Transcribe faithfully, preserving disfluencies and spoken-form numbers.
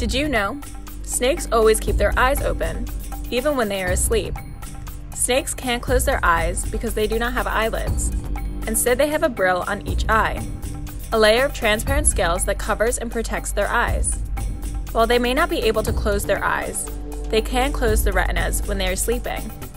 Did you know? Snakes always keep their eyes open, even when they are asleep. Snakes can't close their eyes because they do not have eyelids. Instead, they have a brill on each eye, a layer of transparent scales that covers and protects their eyes. While they may not be able to close their eyes, they can close the retinas when they are sleeping.